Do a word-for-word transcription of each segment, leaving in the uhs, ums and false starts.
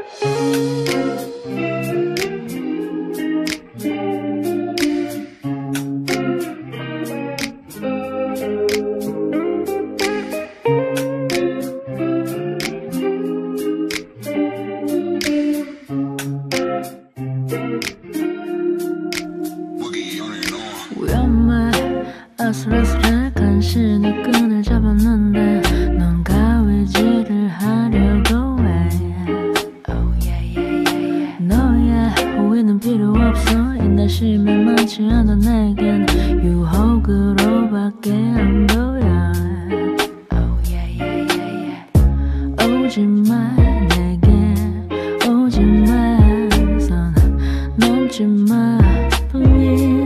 아슬아슬한 간신의 끈을 잡았는데 넌 가위질을 하려고 해. oh, yeah, yeah, yeah, yeah. 너의 호의는 필요 없어. 인내심이 많지 않아 내겐 유혹으로밖에 안 보여. oh, yeah, yeah, yeah, yeah. 오지 마 내게 오지 마 선 넘지 마 please.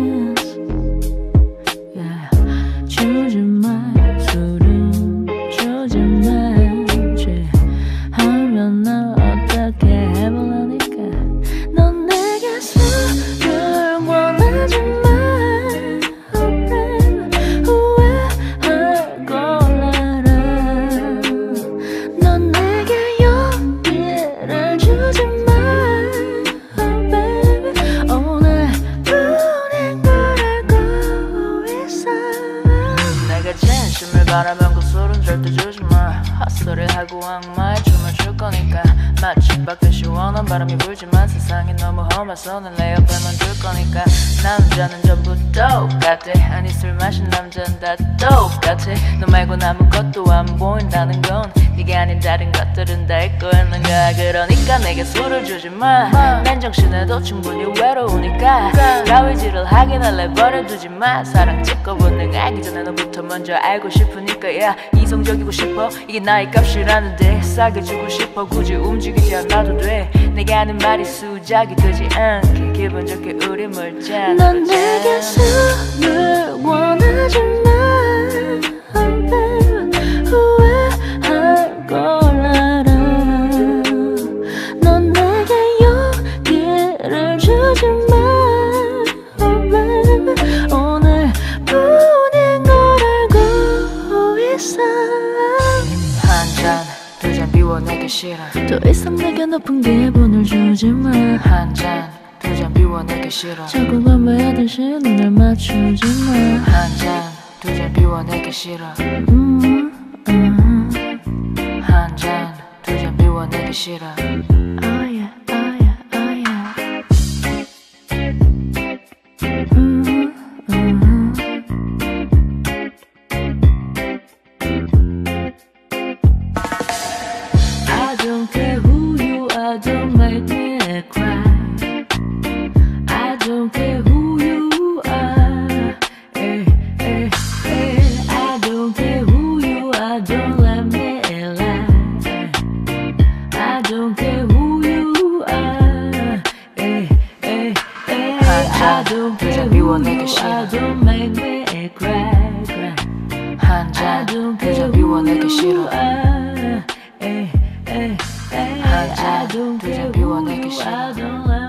주지 마 술은 주지 마 취하면 나 어떻게 해보려니까. 넌 내게 술을 원하지 마 oh baby 후회할 걸 알아. 넌 내게 용기를 주지 마 oh baby 오늘뿐인 걸 알고 있어. 내가 진심을 바라면 그 술은 절대 주지마. 헛소리하고 악마의 춤을 출 거니까. 마치 밖에 시원한 바람이 불지만 세상이 너무 험해서 난 내 옆에만 둘 거니까. 남자는 전부 똑같아. 아니 술 마신 남자는 다 똑같아. 너 말곤 아무것도 안 보인다는 건 네가 아닌 다른 것들은 다 있고 있는 거야. 그러니까 내게 술을 주지마. 맨정신에도 충분히 외로우니까. 가위질을 하긴 할래 버려두지마. 사랑 찍고 본능 알기 전에 너부터 먼저 알고 싶으니까. yeah, 이성적이고 싶어 이게 나의 값이라는데. 싸게 주고 싶어 굳이 움직이지 않아도 돼. 내가 하는 말이 수작이 되지 않게 기분 좋게 우리 물자. 넌 내게 술을 원하지 마 oh baby 후회할 걸 알아. 넌 내게 용기를 주지 마 oh baby 오늘뿐인 걸 알고 있어. 한 잔 두 잔 비워 내게 싫어. 더 이상 내게 높은 기분을 주지 마. 한 잔 두 잔 비워 내게 싫어. 자꾸 건배하듯이 눈을 맞추지 마. 한 잔 두 잔 비워 내게 싫어. 음, 음. 한 잔 두 잔 비워 내게 싫어. oh yeah, oh yeah, oh yeah. 음, 음. I don't care who you are, don't make me cry. I don't care who you are, hey, hey, hey. I don't care who you are, don't let me lie. I don't care who you are, hey, hey, hey. I don't care who you are, don't make me cry, cry. 한 잔, 두 잔 비워 내게 싫어. 한 잔, 두 잔 비워 내게 싫어.